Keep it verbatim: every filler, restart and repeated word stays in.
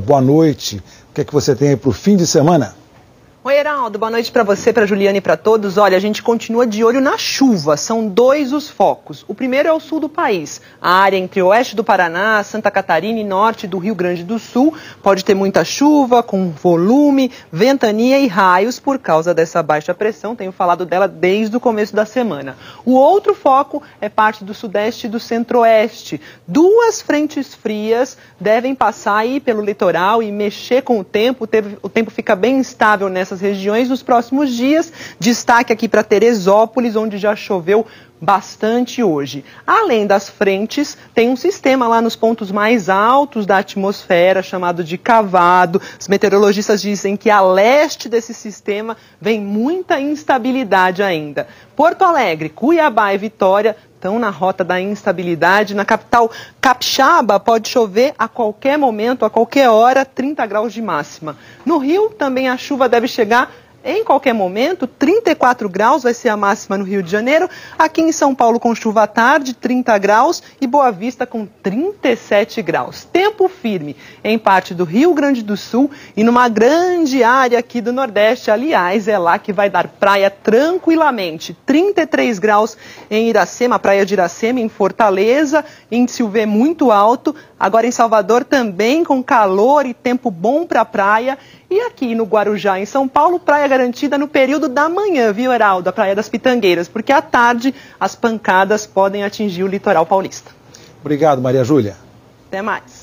boa noite. O que é que você tem aí para o fim de semana? Oi, Heraldo, boa noite para você, para Juliana e para todos. Olha, a gente continua de olho na chuva, são dois os focos. O primeiro é o sul do país, a área entre o oeste do Paraná, Santa Catarina e norte do Rio Grande do Sul. Pode ter muita chuva, com volume, ventania e raios por causa dessa baixa pressão. Tenho falado dela desde o começo da semana. O outro foco é parte do sudeste e do centro-oeste. Duas frentes frias devem passar aí pelo litoral e mexer com o tempo. O tempo fica bem instável nessa regiões nos próximos dias. Destaque aqui para Teresópolis, onde já choveu bastante hoje. Além das frentes, tem um sistema lá nos pontos mais altos da atmosfera, chamado de cavado. Os meteorologistas dizem que a leste desse sistema vem muita instabilidade ainda. Porto Alegre, Cuiabá e Vitória estão na rota da instabilidade. Na capital capixaba pode chover a qualquer momento, a qualquer hora, trinta graus de máxima. No Rio também a chuva deve chegar em qualquer momento, trinta e quatro graus vai ser a máxima no Rio de Janeiro. Aqui em São Paulo com chuva à tarde, trinta graus, e Boa Vista com trinta e sete graus. Tempo firme em parte do Rio Grande do Sul e numa grande área aqui do Nordeste. Aliás, é lá que vai dar praia tranquilamente. trinta e três graus em Iracema, praia de Iracema, em Fortaleza, índice U V muito alto. Agora em Salvador também com calor e tempo bom para a praia. E aqui no Guarujá, em São Paulo, praia garantida no período da manhã, viu, Heraldo? A Praia das Pitangueiras, porque à tarde as pancadas podem atingir o litoral paulista. Obrigado, Maria Júlia. Até mais.